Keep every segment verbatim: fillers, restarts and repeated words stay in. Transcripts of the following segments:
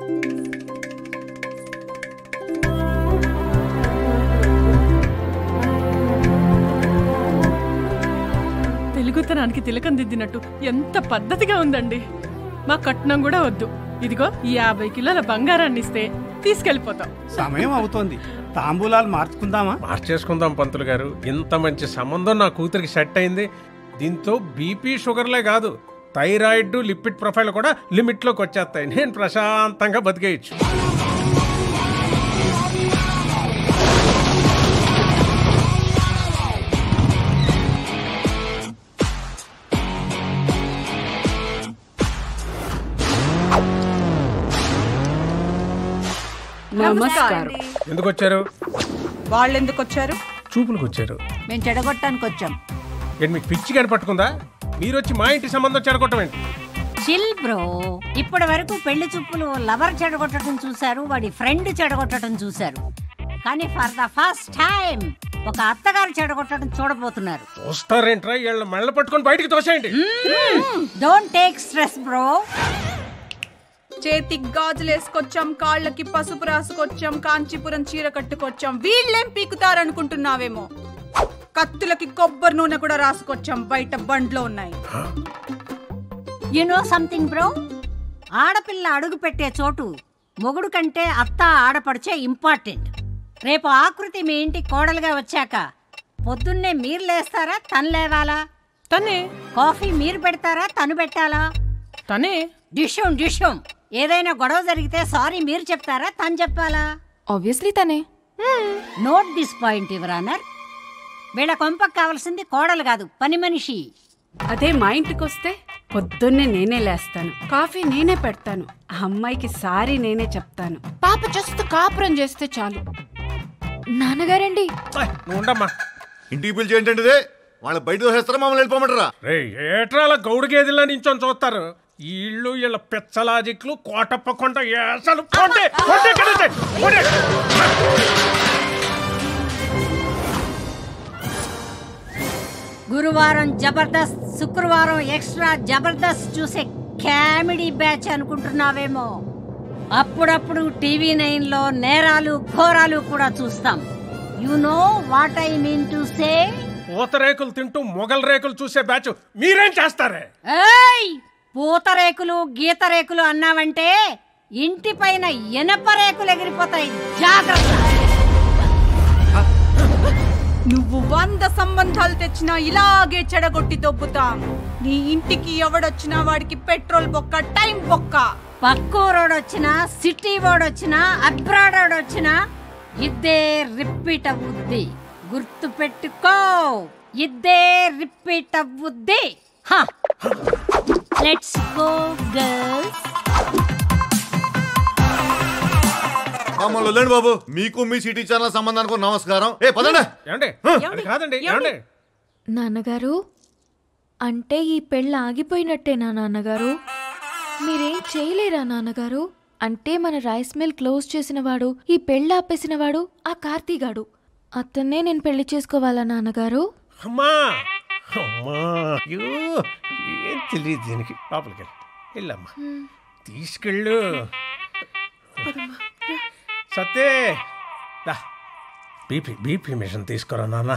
తెలుగుతనానికి తిలకం దిద్దినట్టు ఎంత పద్ధతిగా ఉందండి. మా కట్నం కూడా వద్దు, ఇదిగో ఈ యాభై కిలోల బంగారాన్ని ఇస్తే తీసుకెళ్లిపోతాం. సమయం అవుతోంది, తాంబూలాలు మార్చుకుందామా? మార్చేసుకుందాం పంతులు గారు. ఇంత మంచి సంబంధం నా కూతురికి సెట్ అయింది. దీంతో బీపీ షుగర్లే కాదు, థైరాయిడ్ లిపిడ్ ప్రొఫైల్ కూడా లిమిట్లోకి వచ్చేస్తాయి. నేను ప్రశాంతంగా బతికేయచ్చు. నమస్కారం. ఎందుకు వచ్చారు? వాళ్ళు ఎందుకు వచ్చారు? చూపులకు వచ్చారు. మేము చెడగొట్టడానికి వచ్చాం. ఏంటి మీకు పిచ్చి కానీ పట్టుకుందా? మీరు వచ్చి మా ఇంటి సంబంధం చెడగొట్టమేంటి? Chill bro. ఇప్పటి వరకు పెళ్లి చూపులు లవర్ చెడగొట్టడం చూశారు, వాడి ఫ్రెండ్ చెడగొట్టడం చూశారు. కానీ ఫర్ ద ఫస్ట్ టైం ఒక అత్తగారు చెడగొట్టడం చూడబోతున్నారు. వస్తారేంట్రా? వీళ్ళ మెళ్ళ పట్టుకొని బయటికి తోసేయండి. Don't take stress bro. చేతికి గాజులు వేసుకొచ్చాం, కాళ్ళకి పసుపు రాసుకొచ్చాం, కాంచీపురం చీర కట్టుకొచ్చాం. వీళ్ళేం పీకుతారనుకుంటున్నావేమో. కత్తులకి కొబ్బరి నూనె కూడా రాసుకొచ్చాం, బయట బండ్లో ఉన్నాయి. యు నో సంథింగ్ బ్రో, ఆడపిల్ల అడుగు పెట్టే చోటు మొగుడు కంటే అత్త ఆడపడిచే ఇంపార్టెంట్. రేపు ఆకృతి మీ ఇంటి కోడలుగా వచ్చాక పొద్దున్నే మీరు లేస్తారా, తను లేవాలా? తనే. కాఫీ మీరు పెడతారా, తను పెట్టాలా? తనే. డిషం డిషం ఏదైనా గొడవ జరిగితే సారీ మీరు చెప్తారా, తను చెప్పాలా? ఆబ్వియస్లీ తనే. Note this point your honour. వీళ్ళ కొంపకు కావాల్సింది కోడలు కాదు, పని మనిషి. అదే మా ఇంటికి వస్తే పొద్దున్నే నేనే లేస్తాను, కాఫీ నేనే పెడతాను, అమ్మాయికి సారీ నేనే చెప్తాను. పాప జస్ట్ కాపురం చేస్తే చాలు. నాన్నగారండి. ఉండమ్మా, ఇంటికి పిలిచి ఏంటంటే వాళ్ళ బయట దోసేస్తారా, మమ్మల్ని వెళ్ళిపోమంటారా? రే ఏట్రాల గౌడు గేదెల్లా నించొని చూస్తారు. వీళ్ళు వీళ్ళ పెచ్చలాజిక్లు కోటప్ప కొండ ఏసలు. గురువారం జబర్దస్త్, శుక్రవారం ఎక్స్ట్రా జబర్దస్త్ చూసే కామెడీ బ్యాచ్ అనుకుంటున్నావేమో. అప్పుడప్పుడు టీవీ నైన్ లో నేరాలు ఘోరాలు కూడా చూస్తాం. You know what I mean to say. పూతరేకులు తింటూ మొగల్ రేకులు చూసే బ్యాచ్ మీరేం చేస్తారే? ఏయ్, పూతరేకులు గీతరేకులు అన్నావంటే ఇంటి పైన ఎనప రేకులు ఎగిరిపోతాయి, జాగ్రత్త. నువ్వు వంద సంబంధాలు తెచ్చినా ఇలాగే చెడగొట్టి దొబ్బుతాం. నీ ఇంటికి ఎవడొచ్చినా వాడికి పెట్రోల్ బొక్క, టైం బొక్క. పక్కూరోడొచ్చినా, సిటీ వాడొచ్చినా, అబ్రాడ్ వాడొచ్చినా ఇద్దే రిపీట్ అవ్వుద్ది. గుర్తు పెట్టుకో, ఇద్దే రిపీట్ అవ్వుద్ది. Let's go girls. మమ్మల్ని బాబు, మీకు మీ సిటీ ఛానల్ సంబంధానికి నమస్కారం. ఏ పదండి. కాదండి. నాన్నగారు, అంటే ఈ పెళ్ళి ఆగిపోయినట్టేనా నాన్నగారు? మీరేం చేయలేరా నాన్నగారు? అంటే మన రైస్ మిల్ క్లోజ్ చేసిన వాడు, ఈ పెళ్ళి ఆపేసిన వాడు ఆ కార్తీగాడు. అతన్నే నేను పెళ్లి చేసుకోవాలా నాన్నగారు? అమ్మా అమ్మా, ఏం తెలియదు దీనికి. లోపలికి వెళ్ళమ్మా, తీసుకెళ్ళు. సత్తే, బీపీ బీపీ మిషన్ తీసుకురా నాన్న.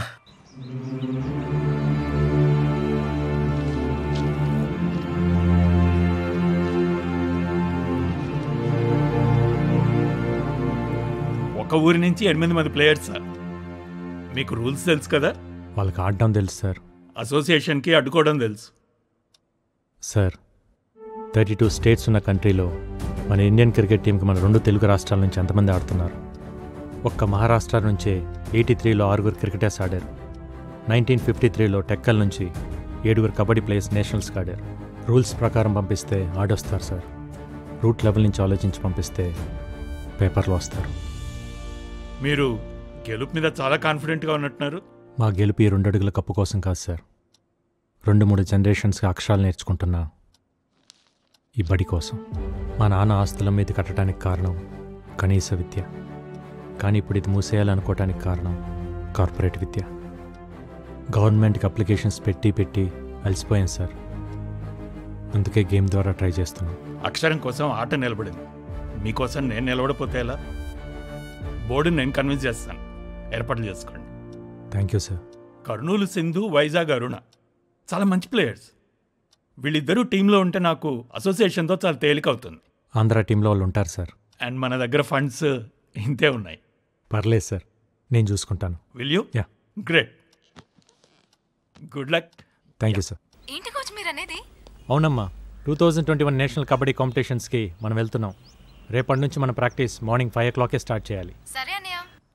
ఒక ఊరి నుంచి ఎనిమిది మంది ప్లేయర్స్ సార్. మీకు రూల్స్ తెలుసు కదా? వాళ్ళకి ఆడడం తెలుసు సార్. అసోసియేషన్కి అడ్డుకోవడం తెలుసు సార్. థర్టీ టూ స్టేట్స్ ఉన్న కంట్రీలో మన ఇండియన్ క్రికెట్ టీంకి మన రెండు తెలుగు రాష్ట్రాల నుంచి ఎంతమంది ఆడుతున్నారు? ఒక్క మహారాష్ట్ర నుంచే ఎయిటీ త్రీలో ఆరుగురు క్రికెటర్స్ ఆడారు. నైన్టీన్ ఫిఫ్టీ త్రీలో టెక్కల్ నుంచి ఏడుగురు కబడ్డీ ప్లేయర్స్ నేషనల్స్కి ఆడారు. రూల్స్ ప్రకారం పంపిస్తే ఆడొస్తారు సార్. రూట్ లెవెల్ నుంచి ఆలోచించి పంపిస్తే పేపర్లో వస్తారు. మీరు గెలుపు మీద చాలా కాన్ఫిడెంట్గా ఉన్నట్టున్నారు. మా గెలుపు ఈ రెండు అడుగుల కప్పు కోసం కాదు సార్. రెండు మూడు జనరేషన్స్కి అక్షరాలు నేర్చుకుంటున్నా ఈ బడి కోసం. మా నాన్న ఆస్తుల మీద కట్టడానికి కారణం కనీస విద్య. కానీ ఇప్పుడు ఇది మూసేయాలనుకోవటానికి కారణం కార్పొరేట్ విద్య. గవర్నమెంట్కి అప్లికేషన్స్ పెట్టి పెట్టి అలసిపోయాను సార్. అందుకే గేమ్ ద్వారా ట్రై చేస్తున్నాం. అక్షరం కోసం ఆట నిలబడింది. మీకోసం నేను నిలబడిపోతే ఎలా? బోర్డుని నేను కన్విన్స్ చేస్తాను, ఏర్పాట్లు చేసుకోండి. Thank you sir. Kurnool Sindhu, Vizag Aruna చాలా మంచి ప్లేయర్స్. వీళ్ళిద్దరూ టీంలో ఉంటే నాకు అసోసియేషన్తో చాలా తేలిక అవుతుంది. ఆంధ్ర టీంలో వాళ్ళు ఉంటారు సార్. అండ్ మన దగ్గర ఫండ్స్ ఇంతే ఉన్నాయి. పర్లేదు సార్, నేను చూసుకుంటాను. Will you? Yeah. Great, good luck. Thank you sir. ఏంటి కోచ్ మీరు అనేది? అవునమ్మా, two thousand twenty one national kabaddi కాంపిటీషన్స్కి మనం వెళ్తున్నాం. రేపటి నుంచి మన ప్రాక్టీస్ మార్నింగ్ ఫైవ్ ఓ క్లాకే స్టార్ట్ చేయాలి. సరే అన్నయ్య.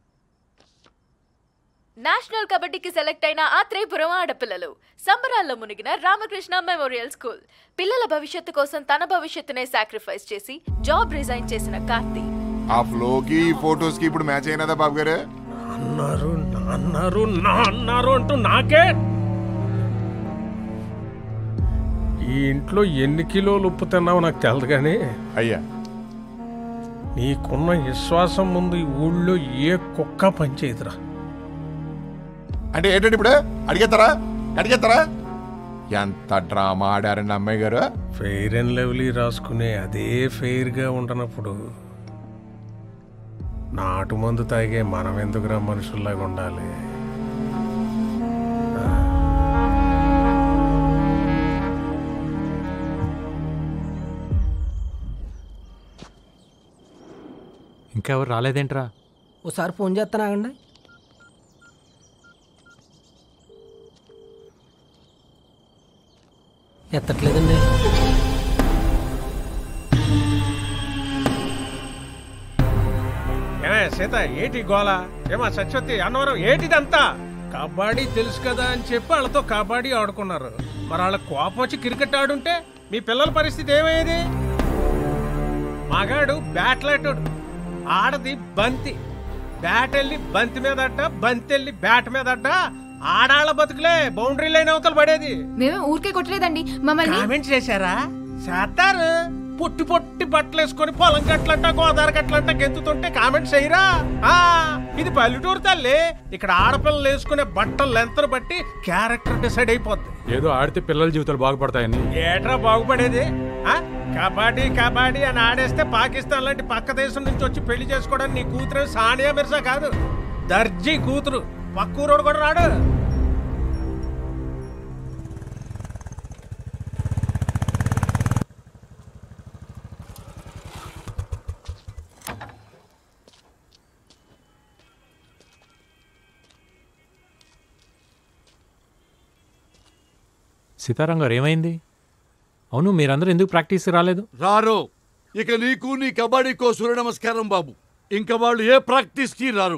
నేషనల్ కబడ్డీకి సెలెక్ట్ అయిన ఆత్రేయపురం ఆడపిల్లలు సంబరాల్లో మునిగిన రామకృష్ణ మెమోరియల్ స్కూల్. పిల్లల భవిష్యత్తు కోసం తన భవిష్యత్తునే సాక్రిఫైస్ చేసి జాబ్ రిజైన్ చేసిన కార్తీ. ఆ ఫ్లోకి ఫోటోస్ కి ఇప్పుడు మ్యాచ్ అయినదా బాబు గారు? అన్నారు నాన్నారు నా అన్నారు అంటూ నాకే. ఈ ఇంట్లో ఎన్ని కిలోలు ఉప్పు తిన్నావో నాకు తెలదు కానీ అయ్యా, నీకున్న విశ్వాసం ముందు ఈ ఊళ్ళో ఏ కుక్క పనిచేయదురా. అంటే ఏంటంటే ఇప్పుడు అడిగేస్తారా అడిగేస్తారా? ఎంత డ్రామా ఆడారండి అమ్మాయి గారు. ఫెయిర్ అండ్ లవ్లీ రాసుకునే అదే ఫెయిర్గా ఉండనప్పుడు నాటు మందు తాగే మనం ఎందుకురా మనుషుల్లాగా ఉండాలి? ఇంకా ఎవరు రాలేదేంట్రా? ఒకసారి ఫోన్ చేస్తానాగండి. ఎత్తట్లేదండి. ఏమే సీత, ఏటి గోళ? ఏమా సత్యవతి, అన్నవరం, ఏటిదంతా? కబడ్డీ తెలుసు కదా అని చెప్పి వాళ్ళతో కబడ్డీ ఆడుకున్నారు. మరి వాళ్ళ కోపం వచ్చి క్రికెట్ ఆడుంటే మీ పిల్లల పరిస్థితి ఏమయ్యేది? మగాడు బ్యాట్లాటోడు, ఆడది బంతి. బ్యాట్ వెళ్ళి బంతి మీద అడ్డ, బంతి వెళ్ళి బ్యాట్ మీద అడ్డ. ఆడాళ్ళ బతుకులే బౌండరీ లైన్ అవతల పడేది. మేమే ఊరికే కొట్టలేదండి, మమ్మల్ని కామెంట్ చేశారా? చేస్తారు. పొట్టి పొట్టి బట్టలు వేసుకొని పొలం గట్లంట గోదావరి గట్లంట గెంతుతుంటే కామెంట్ చేయరా? ఇది పల్లెటూరు తల్లి. ఇక్కడ ఆడపిల్లలు వేసుకునే బట్టలు లెంతను బట్టి క్యారెక్టర్ డిసైడ్ అయిపోద్ది. ఏదో ఆడితే పిల్లల జీవితాలు బాగుపడతాయని. ఏట్రా బాగుపడేది? కబడ్డీ కబడ్డీ అని ఆడేస్తే పాకిస్తాన్ లాంటి పక్క దేశం నుంచి వచ్చి పెళ్లి చేసుకోవడానికి నీ కూతురు సానియా మిర్జా కాదు, దర్జీ కూతురు. పక్కూరోడు కూడా రాడు. సీతారాం గారు, ఏమైంది? అవును, మీరందరూ ఎందుకు ప్రాక్టీస్కి రాలేదు? రారు. ఇక నీకు నీ కబడ్డీకో సూర్య నమస్కారం బాబు. ఇంకా వాళ్ళు ఏ ప్రాక్టీస్కి రారు.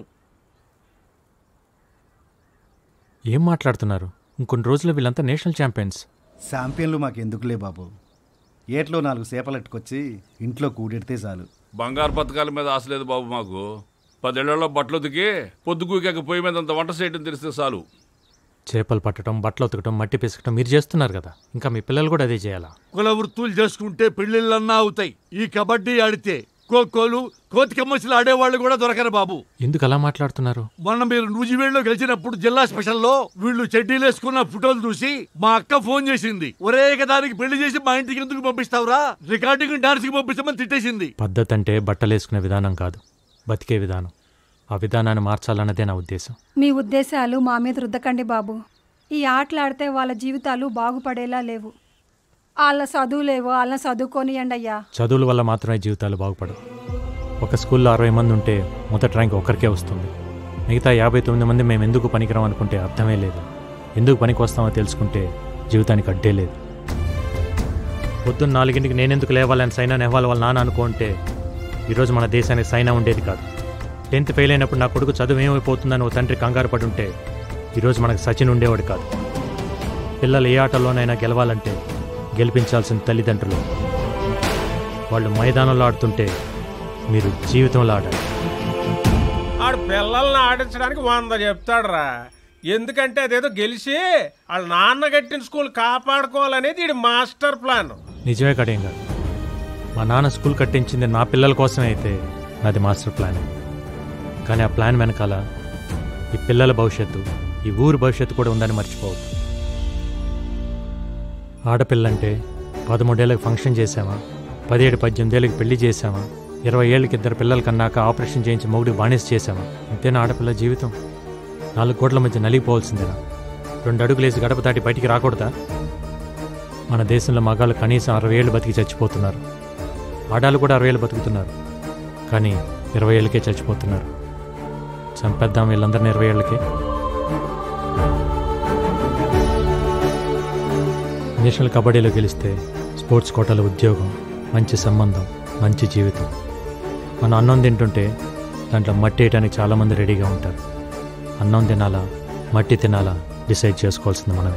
ఏం మాట్లాడుతున్నారు? ఇంకొన్ని రోజుల్లో వీళ్ళంతా నేషనల్ ఛాంపియన్స్. ఛాంపియన్లు మాకెందుకులే బాబు. ఏట్లో నాలుగు సేపలెట్టుకొచ్చి ఇంట్లో కూడెడితే చాలు. బంగారు పథకాల మీద ఆశ లేదు బాబు మాకు. పదేళ్లలో బట్టలు ఉతికి పొద్దుకూకాక పొయ్యి మీద అంత వంట చేయడం తెలిస్తే చాలు. చేపలు పట్టడం, బట్టలు ఉతకడం, మట్టి పిసకటం మీరు చేస్తున్నారు కదా, ఇంకా మీ పిల్లలు కూడా అదే చేయాలా? కుల వృత్తులు చేసుకుంటే పెళ్లిళ్ళన్నా అవుతాయి. ఈ కబడ్డీ ఆడితే ఖోఖోలు కోతికమ్మసిలు ఆడేవాళ్ళు కూడా దొరకరు బాబు. ఎందుకు అలా మాట్లాడుతున్నారు? మొన్న మీరు నూజివేడులో గెలిచినప్పుడు జిల్లా స్పెషల్లో వీళ్ళు చెడ్డీలు వేసుకున్న ఫోటోలు చూసి మా అక్క ఫోన్ చేసింది. ఒరే దానికి పెళ్లి చేసి మా ఇంటికి ఎందుకు పంపిస్తావురా, రికార్డింగ్ డాన్స్ కి పంపిస్తామని తిట్టేసింది. పద్ధతి అంటే బట్టలు వేసుకునే విధానం కాదు, బతికే విధానం. ఆ విధానాన్ని మార్చాలన్నదే నా ఉద్దేశం. మీ ఉద్దేశాలు మా మీద రుద్దకండి బాబు. ఈ ఆటలాడితే వాళ్ళ జీవితాలు బాగుపడేలా లేవు. వాళ్ళ చదువులేవో వాళ్ళని చదువుకోనియండి అయ్యా. చదువుల వల్ల మాత్రమే జీవితాలు బాగుపడవు. ఒక స్కూల్లో అరవై మంది ఉంటే మొదటి ర్యాంక్ ఒకరికే వస్తుంది. మిగతా యాభై తొమ్మిది మంది మేము ఎందుకు పనికిరాం అనుకుంటే అర్థమే లేదు. ఎందుకు పనికి వస్తామో తెలుసుకుంటే జీవితానికి అడ్డే లేదు. పొద్దున్న నాలుగింటికి నేనెందుకు లేవాలని సైనా నెహ్వాల్ వాళ్ళ నాన్న అనుకుంటే ఈరోజు మన దేశానికి సైనా ఉండేది కాదు. టెన్త్ ఫెయిల్ అయినప్పుడు నా కొడుకు చదువు ఏమైపోతుందని ఓ తండ్రి కంగారు పడి ఉంటే ఈరోజు మనకు సచిన్ ఉండేవాడు కాదు. పిల్లలు ఏ ఆటలోనైనా గెలవాలంటే గెలిపించాల్సిన తల్లిదండ్రులు. వాళ్ళు మైదానంలో ఆడుతుంటే మీరు జీవితంలో ఆడాలి. ఆడు పిల్లల్ని ఆడించడానికి వంద చెప్తాడురా. ఎందుకంటే అదేదో గెలిచి వాళ్ళ నాన్న కట్టిన స్కూల్ కాపాడుకోవాలనేది వీడి మాస్టర్ ప్లాన్. నిజమే కడేం గారు, మా నాన్న స్కూల్ కట్టించింది నా పిల్లల కోసమే అయితే నాది మాస్టర్ ప్లాన్. కానీ ఆ ప్లాన్ వెనకాల ఈ పిల్లల భవిష్యత్తు, ఈ ఊరు భవిష్యత్తు కూడా ఉందని మర్చిపోవద్దు. ఆడపిల్లంటే పదమూడేళ్ళకి ఫంక్షన్ చేసామా, పదిహేడు పద్దెనిమిదేళ్ళకి పెళ్లి చేసామా, ఇరవై ఏళ్ళకి ఇద్దరు పిల్లల కన్నాక ఆపరేషన్ చేయించి మొగుడికి బానిస చేశాము. అంతేనా ఆడపిల్ల జీవితం? నాలుగు కోట్ల మధ్య నలిగిపోవాల్సిందేనా? రెండు అడుగులేసి గడప దాటి బయటికి రాకూడదా? మన దేశంలో మగాళ్ళు కనీసం అరవై ఏళ్ళు బతికి చచ్చిపోతున్నారు. ఆడాలు కూడా అరవై ఏళ్ళు బతుకుతున్నారు, కానీ ఇరవై ఏళ్ళకే చచ్చిపోతున్నారు. చంపేద్దాం వీళ్ళందరినీ ఇరవై ఏళ్ళకే. నేషనల్ కబడ్డీలో గెలిస్తే స్పోర్ట్స్ కోటాలో ఉద్యోగం, మంచి సంబంధం, మంచి జీవితం. మనం అన్నం తింటుంటే దాంట్లో మట్టి వేయడానికి చాలామంది రెడీగా ఉంటారు. అన్నం తినాలా మట్టి తినాలా డిసైడ్ చేసుకోవాల్సింది మనమే.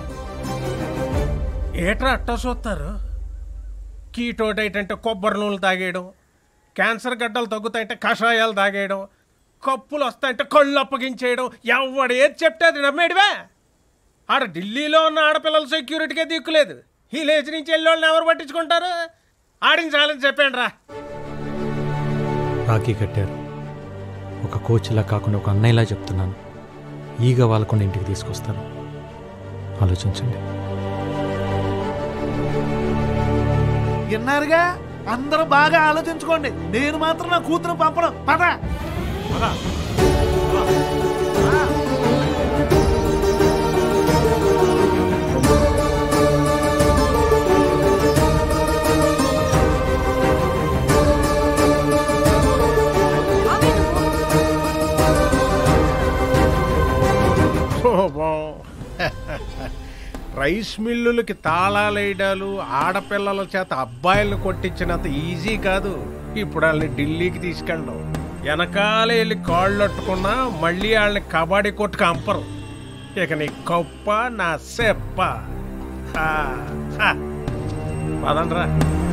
ఏట్రా అట్టా చూస్తారు? కీటో డైట్ అంటే కొబ్బరి నూనెలు తాగేయడం, క్యాన్సర్ గడ్డలు తగ్గుతాయంటే కషాయాలు తాగేయడం, కప్పులు వస్తాయంటే కళ్ళు అప్పగించేయడం, ఎవడు ఏది చెప్తే అది నమ్మేడివే. ఆడ ఢిల్లీలో ఉన్న ఆడపిల్లల సెక్యూరిటీకే దిక్కులేదు. ఈ లేచి నుంచి వెళ్ళి వాళ్ళని ఎవరు పట్టించుకుంటారు? ఆడించాలని చెప్పాను రా. రాఖీ కట్టారు. ఒక కోచ్లా కాకుండా ఒక అన్నయ్యలా చెప్తున్నాను. ఈగ వాళ్ళకుండా ఇంటికి తీసుకొస్తాను. ఆలోచించండి. విన్నారుగా, అందరూ బాగా ఆలోచించుకోండి. నేను మాత్రం నా కూతురు పంపడం. పద రైస్ మిల్లులకి తాళాలేయడాలు, ఆడపిల్లల చేత అబ్బాయిలను కొట్టించినంత ఈజీ కాదు ఇప్పుడు వాళ్ళని ఢిల్లీకి తీసుకెళ్ళడం. వెనకాల వెళ్ళి కాళ్ళు అట్టుకున్నా మళ్ళీ వాళ్ళని కబడ్డీ కొట్టుకు అంపరు. ఇక నీ కప్ప నా సెప్ప. పదండ్రా.